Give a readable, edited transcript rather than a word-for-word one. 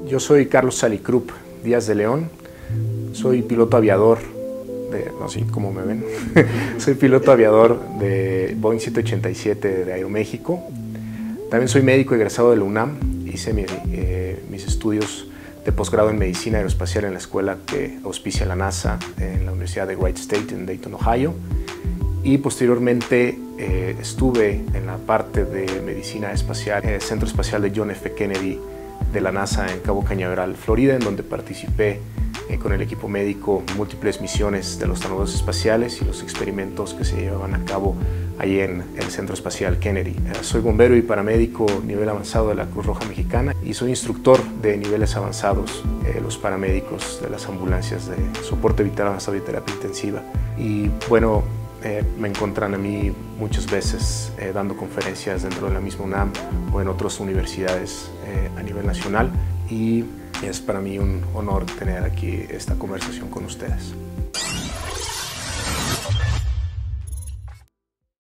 Yo soy Carlos Salicrup Díaz de León, soy piloto aviador, no sé cómo me ven, soy piloto aviador de Boeing 787 de Aeroméxico. También soy médico egresado de la UNAM, hice mis estudios de posgrado en Medicina Aeroespacial en la escuela que auspicia la NASA en la Universidad de Wright State en Dayton, Ohio. Y posteriormente estuve en la parte de Medicina Espacial en el Centro Espacial de John F. Kennedy de la NASA en Cabo Cañaveral, Florida, en donde participé con el equipo médico en múltiples misiones de los transbordadores espaciales y los experimentos que se llevaban a cabo ahí en el Centro Espacial Kennedy. Soy bombero y paramédico nivel avanzado de la Cruz Roja Mexicana y soy instructor de niveles avanzados, los paramédicos de las ambulancias de soporte vital avanzado y terapia intensiva. Y bueno, me encuentran a mí muchas veces dando conferencias dentro de la misma UNAM o en otras universidades a nivel nacional, y es para mí un honor tener aquí esta conversación con ustedes.